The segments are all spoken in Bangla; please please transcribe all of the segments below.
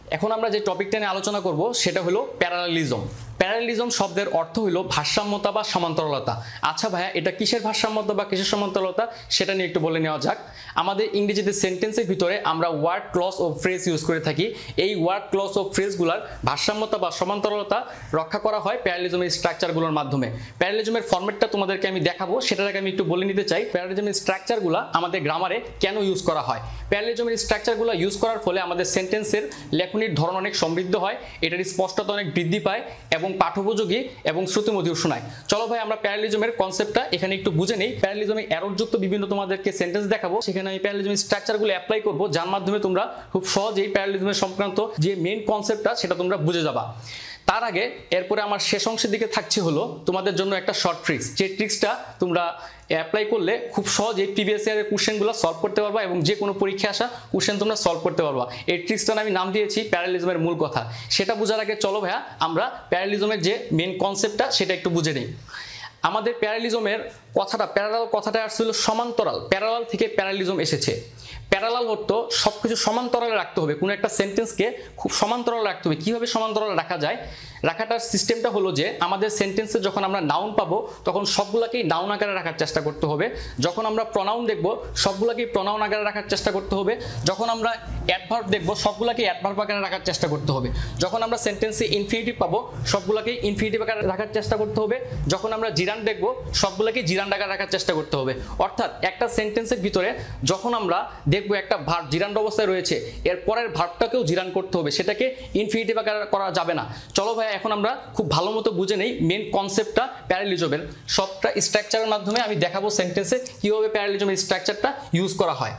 এখন আমরা যে টপিকটা নিয়ে আলোচনা করব সেটা হলো প্যারালেলিজম। প্যারালেলিজম শব্দের অর্থ হলো ভারসাম্যতা বা সমান্তরালতা। আচ্ছা ভাইয়া, এটা কিসের ভারসাম্যতা বা কিসের সমান্তরালতা সেটা নিয়ে একটু বলে নেওয়া যাক। আমাদের ইংরেজিতে সেন্টেন্সের ভিতরে আমরা ওয়ার্ড, ক্লজ ও ফ্রেজ ইউজ করে থাকি। এই ওয়ার্ড, ক্লজ ও ফ্রেজগুলোর ভারসাম্যতা বা সমান্তরালতা রক্ষা করা হয় প্যারালেলিজমের স্ট্রাকচারগুলোর মাধ্যমে। প্যারালেলিজমের ফরম্যাটটা তোমাদেরকে আমি দেখাবো, সেটার আগে আমি একটু বলে নিতে চাই প্যারালেলিজমের স্ট্রাকচারগুলো আমাদের গ্রামারে কেন ইউজ করা হয়। প্যারালেলিজমের স্ট্রাকচারগুলো ইউজ করার ফলে আমাদের সেন্টেন্সের লেখনির ধরন অনেক সমৃদ্ধ হয়, এটার স্পষ্টতা অনেক বৃদ্ধি পায় এবং পাঠোপযোগী এবং শ্রুতিমধুর শোনায়। চলো ভাই আমরা প্যারালেলিজমের কনসেপ্টটা এখানে একটু বুঝে নেই। প্যারালেলিজমে এররযুক্ত বিভিন্ন তোমাদেরকে সেন্টেন্স দেখাবো, সেখানে আমি প্যারালেলিজমের স্ট্রাকচারগুলো অ্যাপ্লাই করব, যার মাধ্যমে তোমরা খুব সহজেই প্যারালেলিজমের সংক্রান্ত যে মেইন কনসেপ্টটা সেটা তোমরা বুঝে যাবা। তার আগে এরপরে আমার শেষ অংশের দিকে থাকছে হলো তোমাদের জন্য একটা শর্ট ট্রিক্স, যে ট্রিক্সটা তোমরা অ্যাপ্লাই করলে খুব সহজেই প্রিভিয়াস ইয়ারের কোশ্চেনগুলো সলভ করতে পারবা এবং যে কোনো পরীক্ষায় আসা কোশ্চেন তোমরা সলভ করতে পারবা। এই ট্রিক্সটার আমি নাম দিয়েছি প্যারালেলিজমের মূল কথা। সেটা বোঝার আগে চলো ভাইয়া আমরা প্যারালেলিজমের যে মেন কনসেপ্টটা সেটা একটু বুঝে নিই। আমাদের প্যারালেলিজমের কথাটা, প্যারালাল কথাটা আসছিল সমান্তরাল, প্যারালাল থেকে প্যারালেলিজম এসেছে। প্যারালাল হতো সবকিছু সমান্তরালে রাখতে হবে, কোনো একটা সেন্টেন্সকে খুব সমান্তরাল রাখতে হবে। কীভাবে সমান্তরাল রাখা যায়? রাখাটার সিস্টেমটা হলো যে আমাদের সেন্টেন্সে যখন আমরা নাউন পাবো তখন সবগুলোকেই নাউন আকারে রাখার চেষ্টা করতে হবে। যখন আমরা প্রনাউন দেখব সবগুলোকেই প্রনাউন আকারে রাখার চেষ্টা করতে হবে। যখন আমরা অ্যাডভার্ব দেখব সবগুলোকেই অ্যাডভার্ব আকারে রাখার চেষ্টা করতে হবে। যখন আমরা সেন্টেন্সে ইনফিনিটিভ পাবো সবগুলোকেই ইনফিনিটিভ আকারে রাখার চেষ্টা করতে হবে। যখন আমরা জিরান্ড দেখব সবগুলোকেই জিরান্ড আকারে রাখার চেষ্টা করতে হবে। অর্থাৎ একটা সেন্টেন্সের ভিতরে যখন আমরা দেখব একটা ভার্ব জিরান্ড অবস্থায় রয়েছে, এর পরের ভার্বটাকেও জিরান্ড করতে হবে, সেটাকে ইনফিনিটিভ আকারে করা যাবে না। চলো ভাই এখন আমরা খুব ভালো মতো বুঝে নেই মেন কনসেপ্টটা প্যারালেলিজমের। সবটা স্ট্রাকচারের মাধ্যমে আমি দেখাবো সেন্টেন্সে কীভাবে প্যারালেলিজমের স্ট্রাকচারটা ইউজ করা হয়।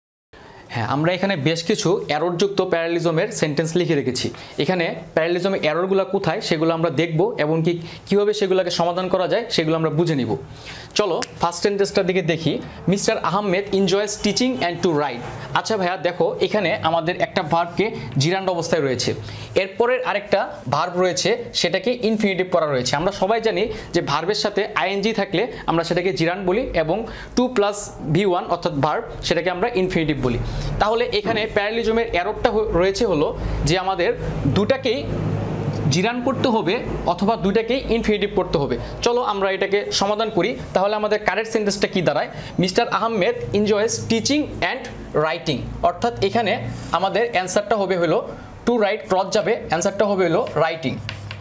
হ্যাঁ, আমরা এখানে বেশ কিছু এররযুক্ত প্যারালেলিজমের সেন্টেন্স লিখে রেখেছি। এখানে প্যারালেলিজমের এররগুলো কোথায় সেগুলো আমরা দেখব এবং কীভাবে সেগুলোকে সমাধান করা যায় সেগুলো আমরা বুঝে নিব। চলো ফার্স্ট সেন্টেন্সটার দিকে দেখি। Mister Ahmed enjoys teaching and to write. আচ্ছা ভাইয়া দেখো, এখানে আমাদের একটা ভার্বকে জিরান্ড অবস্থায় রয়েছে, এরপরের আরেকটা ভার্ব রয়েছে সেটাকে ইনফিনিটিভ করা রয়েছে। আমরা সবাই জানি যে ভার্বের সাথে আইএনজি থাকলে আমরা সেটাকে জিরান্ড বলি এবং 2 + V1 অর্থাৎ ভার্ব সেটাকে আমরা ইনফিনিটিভ বলি। তাহলে এখানে প্যারালেলিজমের এররটা রয়েছে হলো যে আমাদের দুটাকেই জিরান্ড করতে হবে অথবা দুটাকেই ইনফিনিটিভ করতে হবে। চলো আমরা এটাকে সমাধান করি। তাহলে আমাদের কারেক্ট সেন্টেন্সটা কি দাঁড়ায়? Mister Ahmed enjoys teaching and writing. অর্থাৎ এখানে আমাদের অ্যান্সারটা হবে হলো টু রাইট, ক্রস যাবে, অ্যান্সারটা হবে হলো রাইটিং।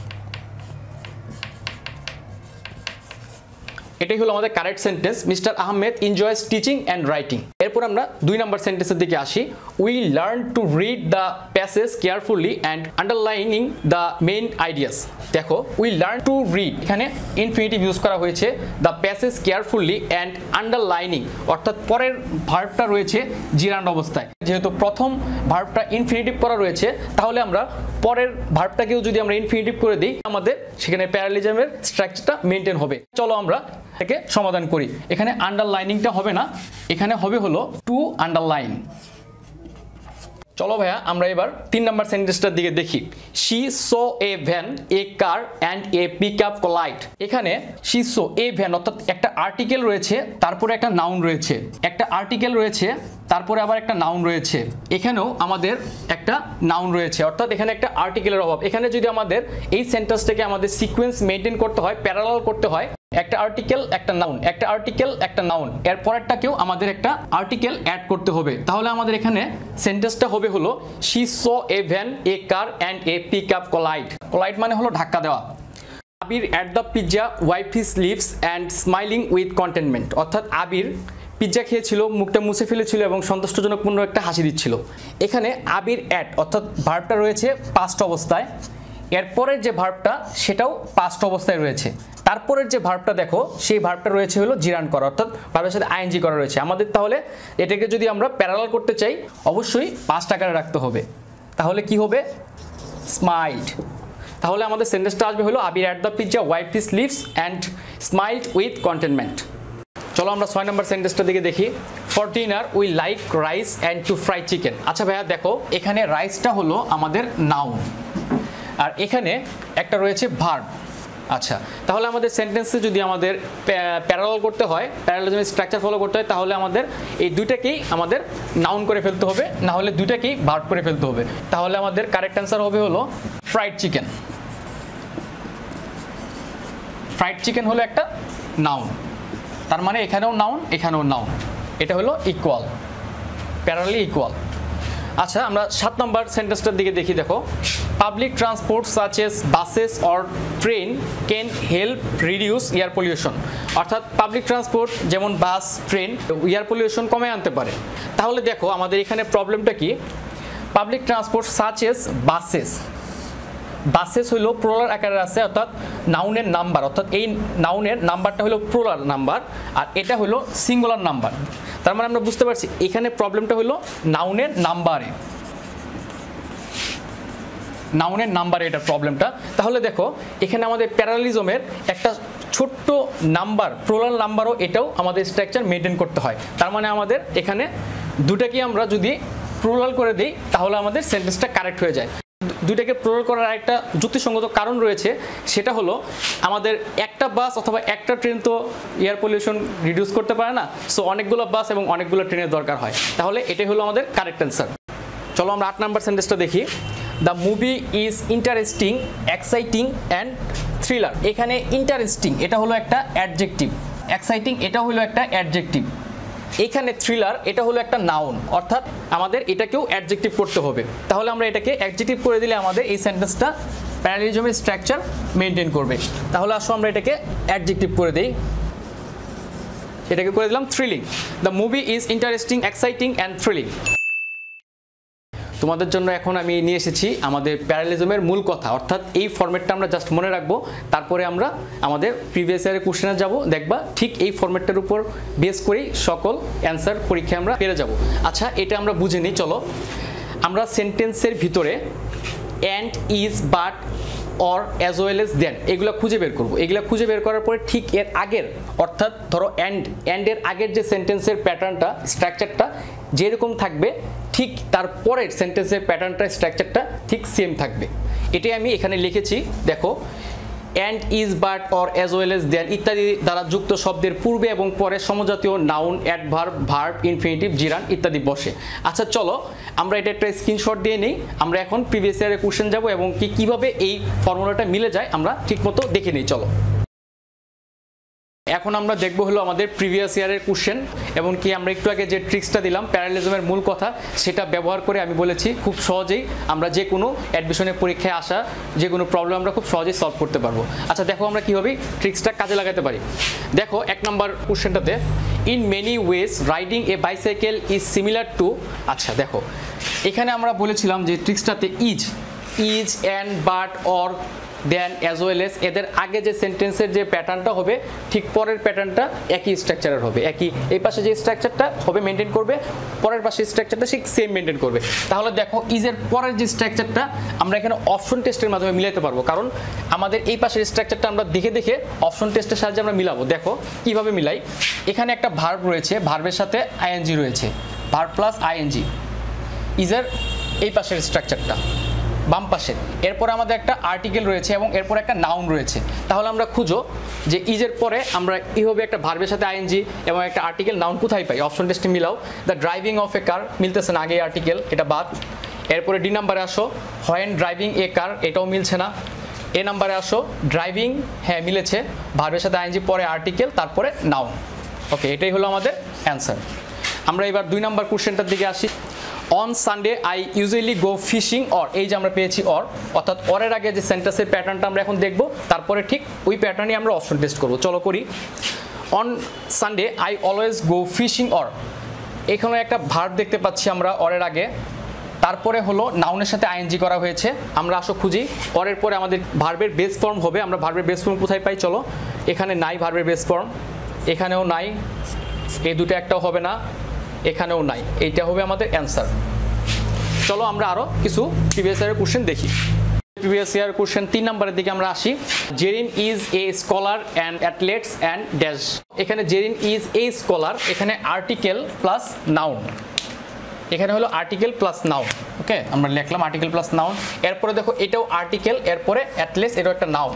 এটাই হলো আমাদের correct sentence, mister Ahmed enjoys teaching and writing. এরপর আমরা 2 নম্বর সেন্টেন্সের দিকে আসি। We learn to read the passage carefully and underlining the main ideas. দেখো, উই লার্ন টু রিড, এখানে ইনফিনিটিভ ইউজ করা হয়েছে, the passage carefully and underlining, অর্থাৎ পরের ভার্বটা রয়েছে জিরান্ড অবস্থায়। যেহেতু প্রথম ভার্বটা ইনফিনিটিভ করা রয়েছে তাহলে আমরা পরের ভার্বটাকেও যদি আমরা ইনফিনিটিভ করে দিই আমাদের সেখানে প্যারালেলিজমের স্ট্রাকচারটা মেনটেন হবে। চলো আমরা এটাকে সমাধান করি। এখানে আন্ডারলাইনিংটা হবে না, এখানে হবে হলো টু আন্ডারলাইন। চলো ভাইয়া আমরা এবার 3 নম্বর সেন্টেন্সটার দিকে দেখি। She saw a van, a car and a pickup collide. এখানে শি সো এ ভ্যান অর্থাৎ একটা আর্টিকেল রয়েছে, তারপরে একটা নাউন রয়েছে, একটা আর্টিকেল রয়েছে, তারপরে আবার একটা নাউন রয়েছে। এখানেও আমাদের একটা নাউন রয়েছে, অর্থাৎ এখানে একটা আর্টিকেলের অভাব। এখানে যদি আমাদের এই সেন্টেন্সটাকে আমাদের সিকোয়েন্স মেনটেন করতে হয়, প্যারালাল করতে হয়, একটা আর্টিকেল একটা নাউন, একটা আর্টিকেল একটা নাউন, এর পরেরটাকেও আমাদের একটা আর্টিকেল অ্যাড করতে হবে। তাহলে আমাদের এখানে সেন্টেন্সটা হবে হলো she saw a van, a car and a pickup collide. Collide মানে হলো ধাক্কা দেওয়া। Abir at the pizza wipe his lips and smiling with contentment. অর্থাৎ আবির পিৎজা খেয়েছিল, মুখটা মুছে ফেলেছিল এবং সন্তুষ্টজনকপূর্ণ একটা হাসি দিচ্ছিল। এখানে আবির অ্যাট অর্থাৎ ভার্বটা রয়েছে পাস্ট অবস্থায়, এরপরের যে ভার্বটা সেটাও পাস্ট অবস্থায় রয়েছে, তারপরের যে ভার্বটা দেখো সেই ভার্বটা রয়েছে হলো জিরান্ড করা, অর্থাৎ ভার্বের সাথে আইএনজি করা রয়েছে। আমাদের তাহলে এটাকে যদি আমরা প্যারালাল করতে চাই অবশ্যই পাস্ট আকারে রাখতে হবে। তাহলে কি হবে? স্মাইলড। তাহলে আমাদের সেন্টেন্সটা আসবে হলো Abir at the pizza wipe his lips and smiled with contentment. চলো আমরা 6 নম্বর সেন্টেন্সটার দিকে দেখি। For dinner we like rice and to fry chicken. আচ্ছা ভাইয়া দেখো, এখানে রাইসটা হলো আমাদের নাউন আর এখানে একটা রয়েছে ভার্ব। আচ্ছা, তাহলে আমাদের সেন্টেন্সে যদি আমাদের প্যারালাল করতে হয়, প্যারালেলিজমের স্ট্রাকচার ফলো করতে হয়, তাহলে আমাদের এই দুইটাকেই আমাদের নাউন করে ফেলতে হবে, না হলে দুইটাকেই ভার্ব করে ফেলতে হবে। তাহলে আমাদের কারেক্ট অ্যান্সার হবে হলো ফ্রাইড চিকেন। ফ্রাইড চিকেন হলো একটা নাউন, তার মানে এখানেও নাউন এখানেও নাউন, এটা হলো ইকুয়াল, প্যারালালি ইকুয়াল। আচ্ছা, আমরা 7 নম্বর সেন্টেন্সটার দিকে দেখি। দেখো, public transport such as buses or train can help reduce air pollution. অর্থাৎ পাবলিক ট্রান্সপোর্ট যেমন বাস, ট্রেন এয়ার পলিউশন কমে আনতে পারে। তাহলে দেখো আমাদের এখানে প্রবলেমটা কি, public transport such as buses, buses হলো প্লুরাল আকারে আছে, অর্থাৎ নাউনের নাম্বার, অর্থাৎ এই নাউনের নাম্বারটা হলো প্লুরাল নাম্বার আর এটা হলো সিঙ্গুলার নাম্বার। তার মানে আমরা বুঝতে পারছি এখানে প্রবলেমটা হলো নাউনের নাম্বারে, নাউনের নাম্বারে এটা প্রবলেমটা। তাহলে দেখো এখানে আমাদের প্যারালিজমের একটা ছোট্ট নাম্বার, প্লুরাল নাম্বারও এটাও আমাদের স্ট্রাকচার মেনটেন করতে হয়। তার মানে আমাদের এখানে দুটাকে আমরা যদি প্লুরাল করে দিই তাহলে আমাদের সেন্টেন্সটা কারেক্ট হয়ে যায়। দুইটাকে প্লুরাল করার একটা যুক্তিসঙ্গত কারণ রয়েছে, সেটা হলো আমাদের একটা বাস অথবা একটা ট্রেন তো এয়ার পলিউশন রিডিউস করতে পারে না, সো অনেকগুলো বাস এবং অনেকগুলো ট্রেনের দরকার হয়। তাহলে এটাই হলো আমাদের কারেক্ট অ্যান্সার। চলো আমরা 8 নম্বর সেন্টেন্সটা দেখি। The movie is interesting, exciting and thriller. এখানে ইন্টারেস্টিং এটা হলো একটা অ্যাডজেক্টিভ, এক্সাইটিং এটা হলো একটা অ্যাডজেক্টিভ, এখানে থ্রিলার এটা হলো একটা নাউন, অর্থাৎ আমাদের এটাকেও অ্যাডজেক্টিভ করতে হবে। তাহলে আমরা এটাকে অ্যাডজেক্টিভ করে দিলে আমাদের এই সেন্টেন্সটা প্যারালেলিজমের স্ট্রাকচার মেনটেন করবে। তাহলে আসো আমরা এটাকে অ্যাডজেক্টিভ করে দিই, এটাকে করে দিলাম thrilling. The movie is interesting, exciting and thrilling. তোমাদের জন্য এখন আমি নিয়ে এসেছি আমাদের প্যারালেলিজমের মূল কথা, অর্থাৎ এই ফরম্যাটটা আমরা জাস্ট মনে রাখবো, তারপরে আমরা আমাদের প্রিভিয়াস ইয়ারের কোশ্চেনে যাব, দেখবা ঠিক এই ফরম্যাটটার উপর বেস করেই সকল অ্যান্সার পরীক্ষায় আমরা পেরে যাব। আচ্ছা, এটা আমরা বুঝে নিই। চলো আমরা সেন্টেন্সের ভিতরে and, is, but, or, as well as, then এগুলো খুঁজে বের করব। এগুলো খুঁজে বের করার পরে ঠিক এর আগের, অর্থাৎ ধরো অ্যান্ডের আগের যে সেন্টেন্সের প্যাটার্নটা, স্ট্রাকচারটা যেরকম থাকবে, ঠিক তারপরের সেন্টেন্সের প্যাটার্নটা, স্ট্রাকচারটা ঠিক সেম থাকবে। এটাই আমি এখানে লিখেছি। দেখো, and, is, but, or, as well as, then ইত্যাদি দ্বারা যুক্ত শব্দের পূর্বে এবং পরে সমজাতীয় noun, adverb, verb, infinitive, gerund ইত্যাদি বসে। আচ্ছা চলো আমরা এটা একটা স্ক্রিনশট দিয়ে নিই। আমরা এখন প্রিভিয়াস ইয়ারের কোশ্চেন যাব এবং কিভাবে এই ফর্মুলাটা মিলে যায় আমরা ঠিকমতো দেখে নিই। চলো এখন আমরা দেখব হলো আমাদের প্রিভিয়াস ইয়ারের কোশ্চেন, এবং কি আমরা একটু আগে যে ট্রিক্সটা দিলাম প্যারালেলিজমের মূল কথা, সেটা ব্যবহার করে আমি বলেছি খুব সহজেই আমরা যে কোনো অ্যাডমিশনের পরীক্ষায় আসা যে কোনো প্রবলেম আমরা খুব সহজেই সলভ করতে পারবো। আচ্ছা দেখো আমরা কীভাবে ট্রিক্সটা কাজে লাগাতে পারি। দেখো 1 নম্বর কোশ্চেনটাতে, in many ways riding a bicycle is similar to. আচ্ছা দেখো এখানে আমরা বলেছিলাম যে ট্রিক্সটাতে is, and, but, or, then, as well as, এদের আগে যে সেন্টেন্সের যে প্যাটার্নটা হবে ঠিক পরের প্যাটার্নটা একই স্ট্রাকচারের হবে, একই এই পাশে যে স্ট্রাকচারটা হবে মেনটেন করবে, পরের পাশে স্ট্রাকচারটা ঠিক সেম মেনটেন করবে। তাহলে দেখো ইজের পরের যে স্ট্রাকচারটা আমরা এখানে অপশন টেস্টের মাধ্যমে মিলাতে পারবো, কারণ আমাদের এই পাশের স্ট্রাকচারটা আমরা দেখে দেখে অপশন টেস্টের সাহায্যে আমরা মিলাবো। দেখো কিভাবে মিলাই। এখানে একটা ভার্ব রয়েছে, ভার্বের সাথে আইএনজি রয়েছে, ভার্ব প্লাস আইএনজি, ইজের এই পাশের স্ট্রাকচারটা বাম পাশে, এরপরে আমাদের একটা আর্টিকেল রয়েছে এবং এরপর একটা নাউন রয়েছে। তাহলে আমরা খুঁজো যে ইজের পরে আমরা এইভাবে একটা ভার্বের সাথে আইএনজি এবং একটা আর্টিকেল নাউন কোথায় পাই, অপশন টেস্টে মিলাও। The driving of a car মিলতেছে না, আগে আর্টিকেল, এটা বাদ। এরপরে ডি নাম্বারে আসো, হোয়েন ড্রাইভিং এ কার, এটাও মিলছে না। এ নাম্বারে আসো, ড্রাইভিং, হ্যাঁ মিলেছে, ভার্বের সাথে আইএনজি, পরে আর্টিকেল, তারপরে নাউন। ওকে, এটাই হলো আমাদের অ্যান্সার। আমরা এবার 2 নম্বর কোশ্চেনটার দিকে আসি। On Sunday I usually go fishing, or, এই যে আমরা পেয়েছি অর, অর্থাৎ অরের আগে যে সেন্টেন্সের প্যাটার্নটা আমরা এখন দেখব, তারপরে ঠিক ওই প্যাটার্নই আমরা অপশন টেস্ট করব। চলো করি। On Sunday I always go fishing, or, এখানে একটা ভার্ব দেখতে পাচ্ছি আমরা অরের আগে, তারপরে হলো নাউনের সাথে আইএনজি করা হয়েছে। আমরা আসো খুঁজি, অরের পরে আমাদের ভার্বের বেস ফর্ম হবে। আমরা ভার্বের বেস ফর্ম কোথায় পাই, চলো, এখানে নাই ভার্বের বেস ফর্ম, এখানেও নাই, এই দুটো একটাও হবে না, এখানেও নাই, এইটা হবে আমাদের অ্যান্সার। চলো আমরা আরো কিছু প্রিভিয়াস ইয়ারের কোশ্চেন দেখি। প্রিভিয়াস ইয়ার কোশ্চেন 3 নম্বরের দিকে আমরা আসি। Jerin is a scholar and athletes and dash. এখানে জেরিন ইজ এ স্কলার, এখানে আর্টিকেল প্লাস নাউন, এখানে হলো আর্টিকেল প্লাস নাউন। ওকে, আমরা লিখলাম আর্টিকেল প্লাস নাউন। এরপরে দেখো এটাও আর্টিকেল, এরপরে অ্যাথলেটস, এটাও একটা নাউন।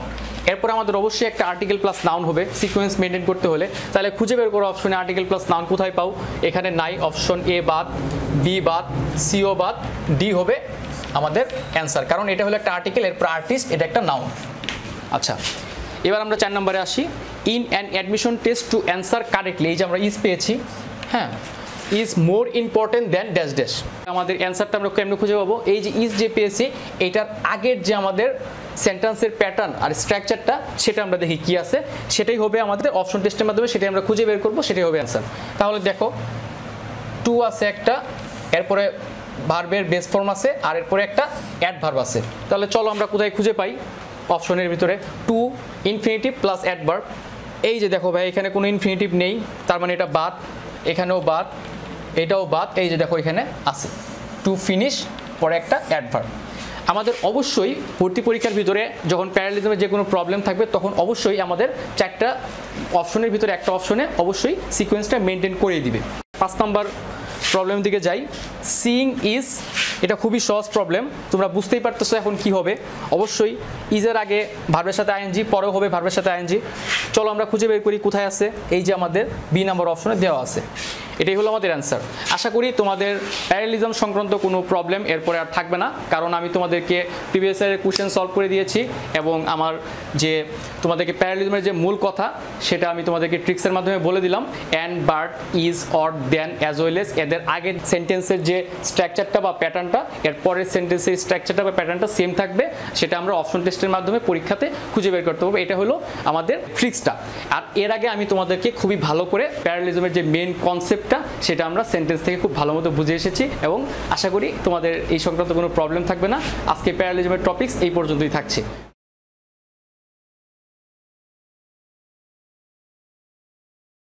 এরপর আমাদের অবশ্যই একটা আর্টিকেল প্লাস নাউন হবে সিকোয়েন্স মেনটেন করতে হলে। তাহলে খুঁজে বের করো অপশনে আর্টিকেল প্লাস নাউন কোথায় পাও, এখানে নাই, অপশন এ বাদ, বি বাদ, সিও বাদ, ডি হবে আমাদের অ্যান্সার, কারণ এটা হলো একটা আর্টিকেল, এরপর আর্টিস্ট, এটা একটা নাউন। আচ্ছা, এবার আমরা 4 নম্বরে আসি। In an admission test to answer correctly, এই যে আমরা ইজ পেয়েছি, হ্যাঁ, is more important than dash dash. আমাদের অ্যান্সারটা আমরা কেমনে খুঁজে পাবো, এই যে ইজ যে পেয়েছি এটার আগের যে আমাদের সেন্টেন্সের প্যাটার্ন আর স্ট্রাকচারটা সেটা আমরা দেখি কি আছে, সেটাই হবে আমাদের অপশন টেস্টের মাধ্যমে, সেটাই আমরা খুঁজে বের করবো, সেটাই হবে অ্যান্সার। তাহলে দেখো টু আছে একটা, এরপরে ভার্বের বেস ফর্ম আছে, আর এরপরে একটা অ্যাডভার্ব আছে। তাহলে চলো আমরা কোথায় খুঁজে পাই অপশনের ভিতরে টু ইনফিনিটিভ প্লাস অ্যাডভার্ব। এই যে দেখো ভাই এখানে কোনো ইনফিনিটিভ নেই, তার মানে এটা বাদ, এখানেও বাদ, এটাও বাদ, এই যে দেখো এখানে আছে টু ফিনিশ, পরে একটা অ্যাডভার্ব। আমাদের অবশ্যই ভর্তি পরীক্ষার ভিতরে যখন প্যারালিজমের যে কোনো প্রবলেম থাকবে তখন অবশ্যই আমাদের 4টা অপশনের ভিতরে একটা অপশনে অবশ্যই সিকোয়েন্সটা মেনটেন করিয়ে দিবে। 5 নম্বর প্রবলেম দিকে যাই। সিইং ইজ, এটা খুবই সহজ প্রবলেম, তোমরা বুঝতেই পারতেছো এখন কি হবে। অবশ্যই ইজের আগে ভার্বের সাথে আইএনজি, পরেও হবে ভার্বের সাথে আইএনজি। চলো আমরা খুঁজে বের করি কোথায় আছে, এই যে আমাদের বি নাম্বার অপশনে দেওয়া আছে, এটাই হলো আমাদের অ্যান্সার। আশা করি তোমাদের প্যারালিজম সংক্রান্ত কোনো প্রবলেম এরপরে আর থাকবে না, কারণ আমি তোমাদেরকে প্রিভিয়াস ইয়ারের কোশ্চেন সলভ করে দিয়েছি এবং আমার যে তোমাদেরকে প্যারালিজমের যে মূল কথা সেটা আমি তোমাদেরকে ট্রিক্সের মাধ্যমে বলে দিলাম। And, but, is, or, then, as well as, এদের আগের সেন্টেন্সের যে স্ট্রাকচারটা বা প্যাটার্নটা এর পরের সেন্টেন্সের স্ট্রাকচারটা বা প্যাটার্নটা সেম থাকবে, সেটা আমরা অপশন টেস্টের মাধ্যমে পরীক্ষাতে খুঁজে বের করতে পারবো। এটা হলো আমাদের ট্রিক্সটা। আর এর আগে আমি তোমাদেরকে খুবই ভালো করে প্যারালিজমের যে মেন কনসেপ্ট সেটা আমরা সেন্টেন্স থেকে খুব ভালো মতো বুঝে এসেছি এবং আশা করি তোমাদের এই সংক্রান্ত কোনো প্রবলেম থাকবে না। আজকে প্যারালিজমের টপিকস এই পর্যন্তই থাকছে।